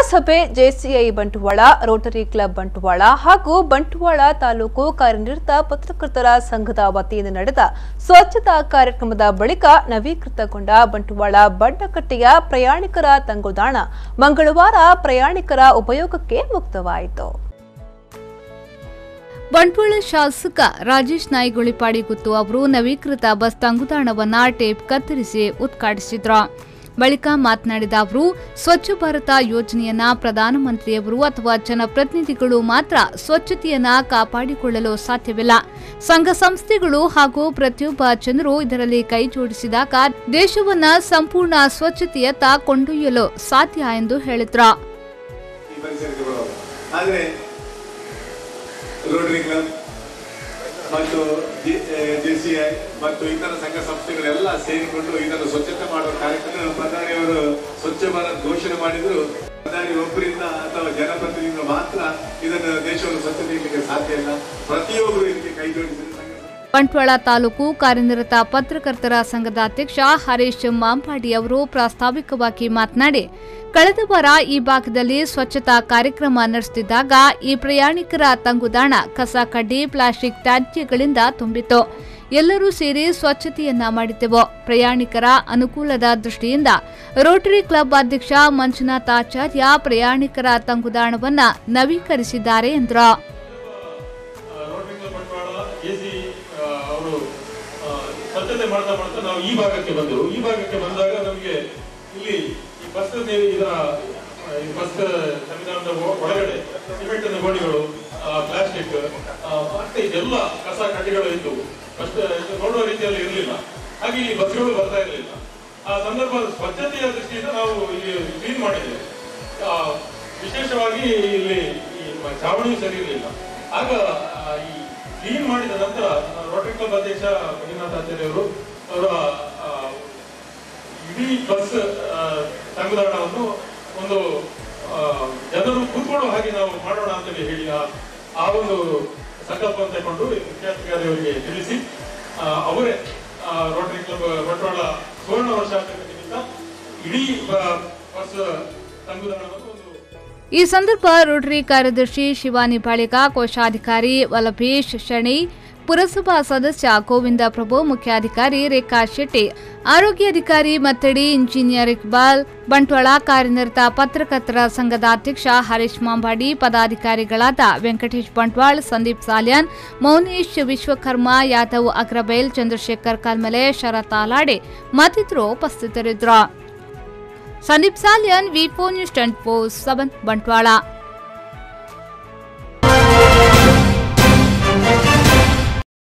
ಪುರಸಭೆ, J C I Bantwal, Rotary Club Bantwal ಹಾಗೂ ಬಂಟ್ವಾಳ ತಾಲೂಕು ಕಾರ್ಯನಿರತ ಪತ್ರಕರ್ತರ ಸಂಘದ ವತಿಯಿಂದ ನಡೆದ ಸ್ವಚ್ಛತಾ ಕಾರ್ಯಕ್ರಮದ ಬಳಿಕ ನವೀಕೃತಗೊಂಡ ಬಂಟ್ವಾಳ ಬಡ್ಡಕಟ್ಟೆಯ ಪ್ರಯಾಣಿಕರ ತಂಗುದಾಣ ಮಂಗಳವಾರ ಪ್ರಯಾಣಿಕರ ಉಪಯೋಗಕ್ಕೆ ಮುಕ್ತವಾಯಿತು. ಬಂಟ್ವಾಳ ಶಾಸಕ ರಾಜೇಶ್ ನಾಯ್ಕ ಗುಳಿಪಾಡಿಗುತ್ತು ಅವರು ನವೀಕೃತ ಬಸ್ ತಂಗುದಾಣವನ್ನು ಟೇಪ್ ಕತ್ತರಿಸಿ ಉದ್ಘಾಟಿಸಿದರು. ಬಳಿಕ ಮಾತನಾಡಿದ ಅವರು, ಸ್ವಚ್ಛ ಭಾರತ ಯೋಜನೆಯನ್ನ ಪ್ರಧಾನಮಂತ್ರಿಯವರು ಅಥವಾ ಜನಪ್ರತಿನಿಧಿಗಳು ಮಾತ್ರ ಸ್ವಚ್ಛತೆಯನ್ನ ಕಾಪಾಡಿಕೊಳ್ಳಲು ಸಾಧ್ಯವಿಲ್ಲ. ಸಂಘ ಸಂಸ್ಥೆಗಳು ಹಾಗೂ ಪ್ರತಿಯೊಬ್ಬ ಜನರು ಇದರಲ್ಲಿ ಕೈ ಜೋಡಿಸಿದಾಗ ದೇಶವನ್ನ ಸಂಪೂರ್ಣ ಸ್ವಚ್ಛತೆಯತ್ತ ಕೊಂಡೊಯ್ಯಲು ಸಾಧ್ಯ ಎಂದು ಹೇಳಿದ್ರು. ಮತ್ತು ಜೆಸಿಐ ಮತ್ತು ಇತರ ಸಂಘ ಸಂಸ್ಥೆಗಳೆಲ್ಲ ಸೇರಿಕೊಂಡು ಇದನ್ನು ಸ್ವಚ್ಛತೆ ಮಾಡುವ ಕಾರ್ಯಕ್ರಮ ಪ್ರಧಾನಿಯವರು ಸ್ವಚ್ಛ ಭಾರತ್ ಘೋಷಣೆ ಮಾಡಿದ್ರು. ಪ್ರಧಾನಿ ಒಬ್ಬರಿಂದ ಅಥವಾ ಜನಪ್ರತಿನಿಧಿಯಿಂದ ಮಾತ್ರ ಇದನ್ನು ದೇಶವನ್ನು ಸ್ವಚ್ಛತೆ ಸಾಧ್ಯ ಇಲ್ಲ. ಪ್ರತಿಯೊಬ್ಬರು ಇದಕ್ಕೆ ಕೈ ಜೋಡಿಸಿದ್ದಾರೆ. ಬಂಟ್ವಾಳ ತಾಲೂಕು ಕಾರ್ಯನಿರತ ಪತ್ರಕರ್ತರ ಸಂಘದ ಅಧ್ಯಕ್ಷ ಹರೀಶ್ ಮಾಂಪಾಡಿ ಅವರು ಪ್ರಾಸ್ತಾವಿಕವಾಗಿ ಮಾತನಾಡಿ, ಕಳೆದ ವಾರ ಈ ಭಾಗದಲ್ಲಿ ಸ್ವಚ್ಛತಾ ಕಾರ್ಯಕ್ರಮ ನಡೆಸುತ್ತಿದ್ದಾಗ ಈ ಪ್ರಯಾಣಿಕರ ತಂಗುದಾಣ ಕಸ ಕಡ್ಡಿ ಪ್ಲಾಸ್ಟಿಕ್ ತ್ಯಾಜ್ಯಗಳಿಂದ ತುಂಬಿತ್ತು. ಎಲ್ಲರೂ ಸೇರಿ ಸ್ವಚ್ಛತೆಯನ್ನ ಮಾಡಿದ್ದೆವು. ಪ್ರಯಾಣಿಕರ ಅನುಕೂಲದ ದೃಷ್ಟಿಯಿಂದ ರೋಟರಿ ಕ್ಲಬ್ ಅಧ್ಯಕ್ಷ ಮಂಜುನಾಥ್ ಆಚಾರ್ಯ ಪ್ರಯಾಣಿಕರ ತಂಗುದಾಣವನ್ನ ನವೀಕರಿಸಿದ್ದಾರೆ ಎಂದರು. ಸ್ವಚ್ಛತೆ ಮಾಡ್ತಾ ಮಾಡ್ತಾ ನಾವು ಈ ಭಾಗಕ್ಕೆ ಬಂದೆವು. ಈ ಭಾಗಕ್ಕೆ ಬಂದಾಗ ನಮಗೆ ಇಲ್ಲಿ ಈ ಬಸ್ ಸಂವಿಧಾನದ ಒಳಗಡೆ ಸಿಮೆಂಟ್ ಗೋಣಿಗಳು, ಪ್ಲಾಸ್ಟಿಕ್ ಮತ್ತೆ ಇದೆಲ್ಲ ಕಸ ಕಡ್ಡಿಗಳು ಇದ್ದವು. ಬಸ್ ನೋಡುವ ರೀತಿಯಲ್ಲಿ ಇರಲಿಲ್ಲ. ಹಾಗೆ ಇಲ್ಲಿ ಬಸ್ಗಳು ಬರ್ತಾ ಇರಲಿಲ್ಲ. ಆ ಸಂದರ್ಭ ಸ್ವಚ್ಛತೆಯ ದೃಷ್ಟಿಯಿಂದ ನಾವು ಇಲ್ಲಿ ಕ್ಲೀನ್ ಮಾಡಿದ್ದೇವೆ. ವಿಶೇಷವಾಗಿ ಇಲ್ಲಿ ಚಾವಣಿಯೂ ಸರಿ ಇರಲಿಲ್ಲ. ಆಗ ಈ ಕ್ಲೀನ್ ಮಾಡಿದ ನಂತರ ರೋಟರಿ ಕ್ಲಬ್ ಅಧ್ಯಕ್ಷ ಮಂಜುನಾಥ್ ಆಚಾರ್ಯ ಅವರು ಅವರ ಇಡೀ ಬಸ್ ತಂಗುದಾಣವನ್ನು ಒಂದು ಜನರು ಕೂತ್ಕೊಳ್ಳೋ ಹಾಗೆ ನಾವು ಮಾಡೋಣ ಅಂತ ಹೇಳಿ ಆ ಒಂದು ಸಂಕಲ್ಪವನ್ನು ತಗೊಂಡು ಮುಖ್ಯಾಧಿಕಾರಿಯವರಿಗೆ ತಿಳಿಸಿ ಅವರೇ ರೋಟರಿ ಕ್ಲಬ್ ಬಂಟ್ವಾಳ ಸುವರ್ಣ ವರ್ಷಾಚರಣೆ ನಿಮಿತ್ತ ಇಡೀ ಬಸ್ ತಂಗುದಾಣವನ್ನು ಈ ಸಂದರ್ಭ ರೋಟರಿ ಕಾರ್ಯದರ್ಶಿ ಶಿವಾನಿ ಬಾಳಿಗ, ಕೋಶಾಧಿಕಾರಿ ವಲ್ಲಭೇಶ್ ಶೆಣೈ, ಪುರಸಭಾ ಸದಸ್ಯ ಗೋವಿಂದ ಪ್ರಭು, ಮುಖ್ಯಾಧಿಕಾರಿ ರೇಖಾ ಶೆಟ್ಟಿ, ಆರೋಗ್ಯಾಧಿಕಾರಿ ಮತ್ತಡಿ, ಇಂಜಿನಿಯರ್ ಇಕ್ಬಾಲ್, ಬಂಟ್ವಾಳ ಕಾರ್ಯನಿರತ ಪತ್ರಕರ್ತರ ಸಂಘದ ಅಧ್ಯಕ್ಷ ಹರೀಶ್ ಮಾಂಬಾಡಿ, ಪದಾಧಿಕಾರಿಗಳಾದ ವೆಂಕಟೇಶ್ ಬಂಟ್ವಾಳ್, ಸಂದೀಪ್ ಸಾಲ್ಯಾನ್, ಮೌನೇಶ್ ವಿಶ್ವಕರ್ಮ, ಯಾದವ್ ಅಗ್ರಬೈಲ್, ಚಂದ್ರಶೇಖರ್ ಕಲ್ಮಲೆ, ಶರತ್ ಆಲಾಡೆ ಮತ್ತಿತರರು ಉಪಸ್ಥಿತರಿದ್ದರು. ಸಂದೀಪ್ ಸಾಲ್ಯಾನ್, ವಿ4 ನ್ಯೂಸ್ 24/7 ಬಂಟ್ವಾಳ.